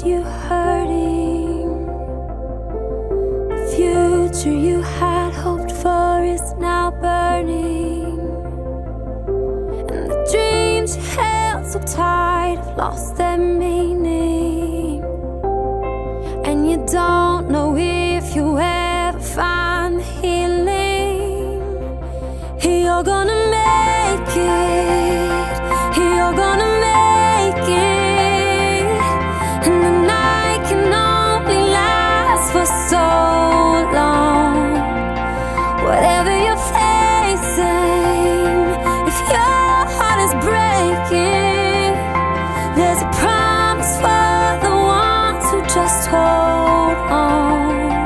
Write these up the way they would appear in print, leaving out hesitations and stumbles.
left you hurting. The future you had hoped for is now burning, and the dreams you held so tight have lost their meaning. And you don't know if you ever find the healing. You're gonna make it, you're gonna make it. And the night can only last for so long. Whatever you're facing, if your heart is breaking, there's a promise for the ones who just hold on.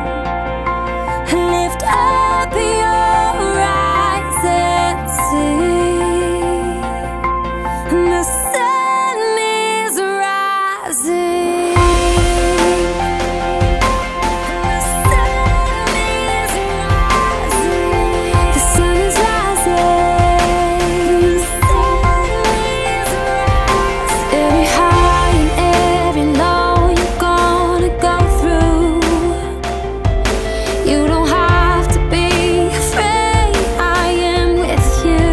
Lift up your eyes and see, the sun is rising. The sun is rising. The sun is rising. The sun is rising. Every high and every low you're gonna go through. You don't have to be afraid. I am with you.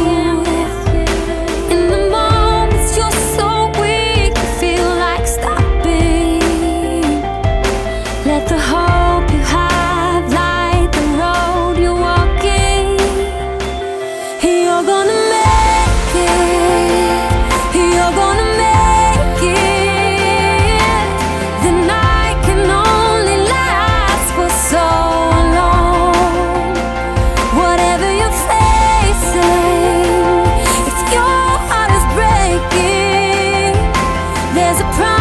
In the moments you're so weak, you feel like stopping. Let the hope you have light the road you're walking. You're gonna make it. You're gonna make it. The night can only last for so long. Whatever you're facing, if your heart is breaking, there's a promise